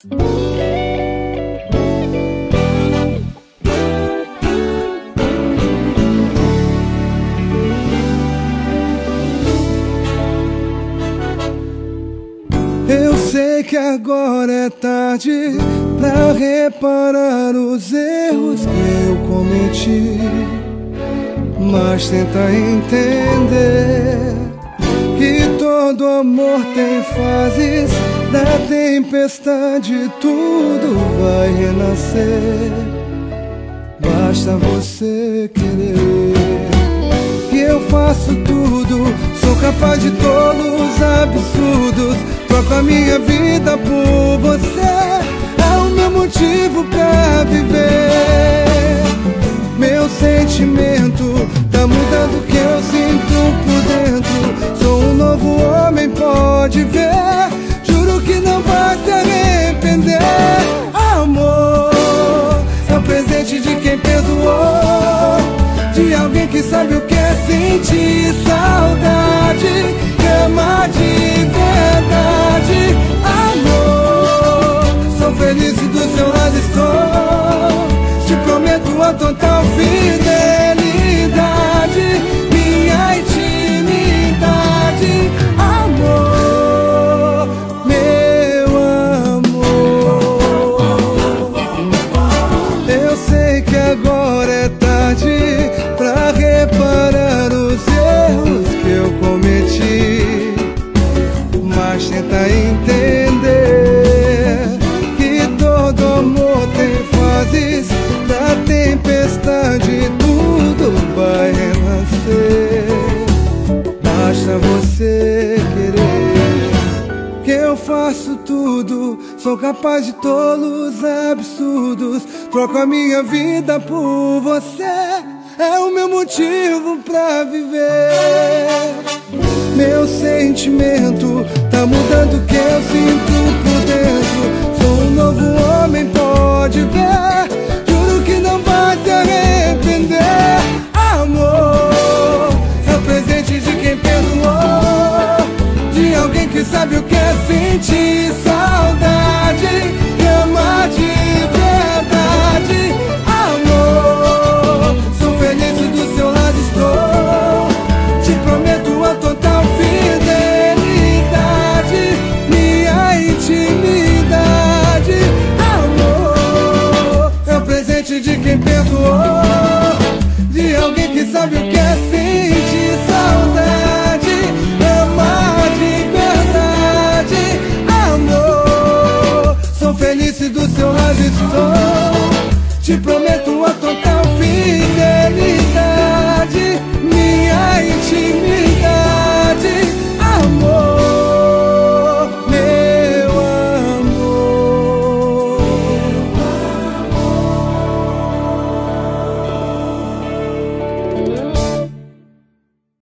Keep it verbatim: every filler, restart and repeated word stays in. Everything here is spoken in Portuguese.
Eu sei que agora é tarde pra reparar os erros que eu cometi, mas tenta entender que todo amor tem fases. Da tempestade tudo vai renascer. Basta você querer. Que eu faço tudo, sou capaz de tolos absurdos. Troco a minha vida por você, é o meu motivo pra viver. Meu sentimento tá mudando o que eu sinto por dentro. Sou um novo homem, pode ver. Juro que não vai se arrepender. Amor é o presente de quem perdoou, de alguém que sabe o que é sentir saudade, que ama de verdade. Amor, sou feliz e do seu lado estou. Te prometo a total fidelidade, minha intimidade. Amor, meu amor. Eu sei que agora é tarde pra reparar os erros que eu cometi, mas tenta entender que todo amor tem fases. Da tempestade tudo vai renascer. Basta você querer. Que eu faço tudo, sou capaz de tolos absurdos. Troco a minha vida por você, é o meu motivo pra viver. Meu sentimento tá mudando o que eu sinto por dentro. Sou um novo homem, pode ver. Juro que não vai se arrepender. Amor é o presente de quem perdoou, de alguém que sabe o que é sentir saudade, que ama de verdade. Amor, sou feliz e do seu lado estou. Te prometo a total fidelidade, minha intimidade. Amor é o presente de quem perdoou, de alguém que sabe o que é sentir saudade, amar de verdade. Amor, sou feliz e do seu lado estou. Te prometo